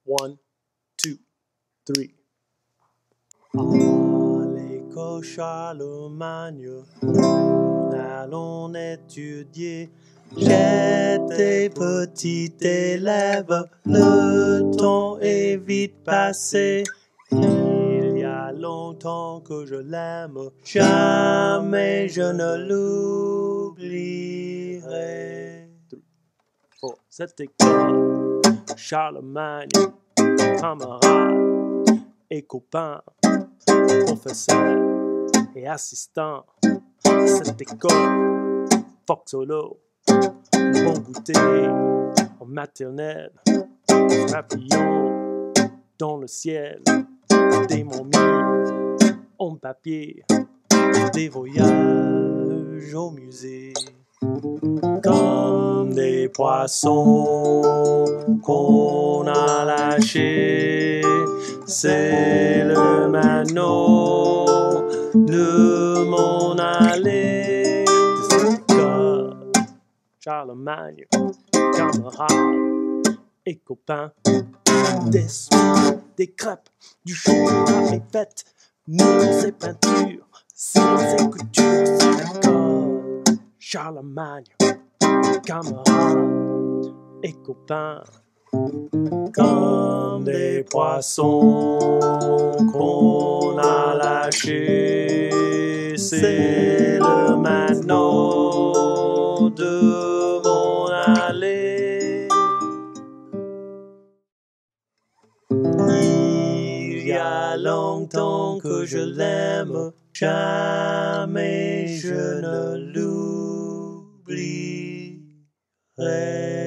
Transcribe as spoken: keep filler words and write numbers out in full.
One, two, three. À l'école Charlemagne, nous allons étudier. J'étais petit élève, le temps est vite passé. Il y a longtemps que je l'aime, jamais je ne l'oublierai. Oh, cette école, Charlemagne, camarades et copains, professeurs et assistants. Cette école, Foxolo, bon goûter en maternelle, papillons dans le ciel, des momies en papier, des voyages au musée. Comme des poissons qu'on a lâchés, c'est le manneau de mon allée. Charlemagne, camarades et copains, des soins, des crêpes, du chocolat et fêtes, nous c'est peinture, sinon c'est couture, c'est l'école. Charlemagne, camarades et copains, comme des poissons qu'on a lâchés, c'est le manneau de mon allée. Il y a longtemps que je l'aime, jamais je ne l'oublierai.